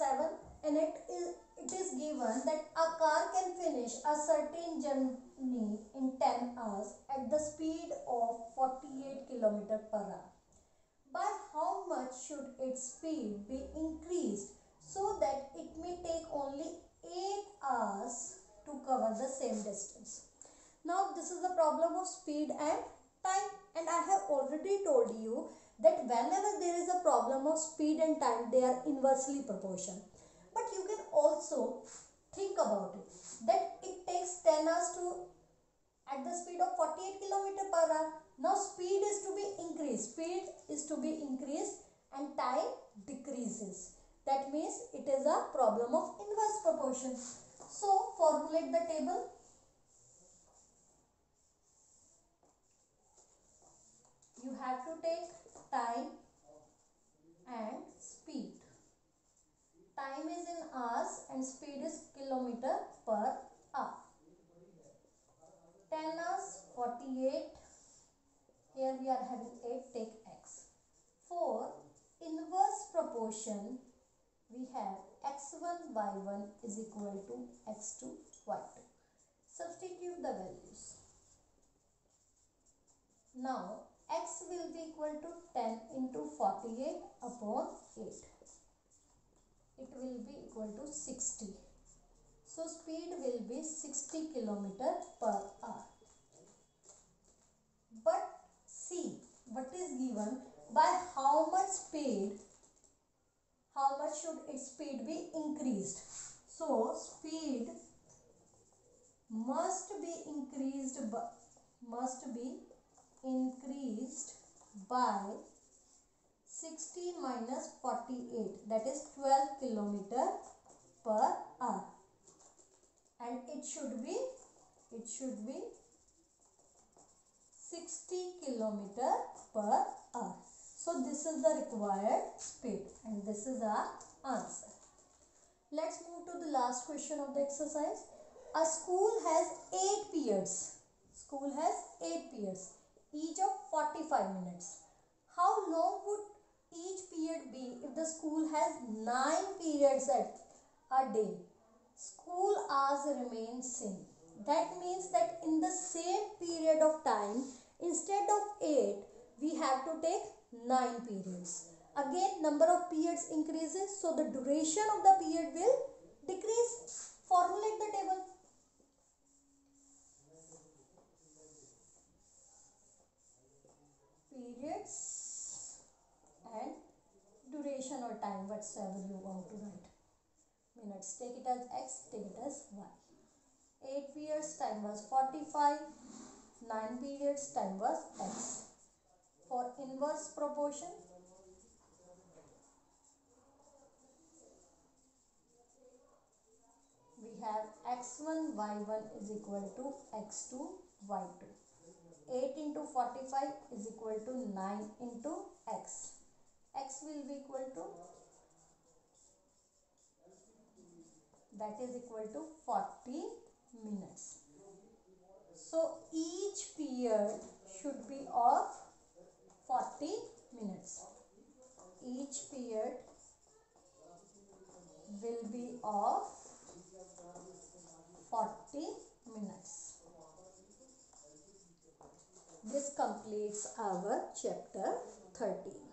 7, and it is given that a car can finish a certain journey in 10 hours at the speed of 48 km per hour. By how much should its speed be increased so that it may take only 8 hours to cover the same distance? Now this is the problem of speed and time, and I have already told you that whenever there is a problem of speed and time, they are inversely proportional. But you can also think about it, that it takes 10 hours to at the speed of 48 km per hour. Now speed is to be increased and time decreases. That means it is a problem of inverse proportion. So formulate the table. You have to take time and speed. Time is in hours and speed is kilometer per hour. 10 hours, 48. Here we are having 8, take x. For inverse proportion, we have x1 y1 is equal to x2 y2. Substitute the values. Now x will be equal to 10 into 48 upon 8. It will be equal to 60. So speed will be 60 km per hour. But see what is given, by how much should its speed be increased. So speed must be increased by 60 minus 48, that is 12 km per hour, and it should be 60 km per hour. So this is the required speed and this is our answer. Let's move to the last question of the exercise. A school has 8 periods. Each of 45 minutes. How long would each period be if the school has 9 periods a day? School hours remain same. That means that in the same period of time, instead of 8, we have to take 9 periods. Again, number of periods increases, so the duration of the period will decrease. Formulate the table. Periods and duration or time, whatsoever you want to write. Minutes, take it as x, take it as y. 8 periods, time was 45. 9 periods, time was x. For inverse proportion, we have x1 y1 is equal to x2 y2. 8 into 45 is equal to 9 into x. X will be equal to, that is equal to 40 minutes. So each period should be of 40 minutes. Each period will be of 40 minutes. This completes our chapter 13.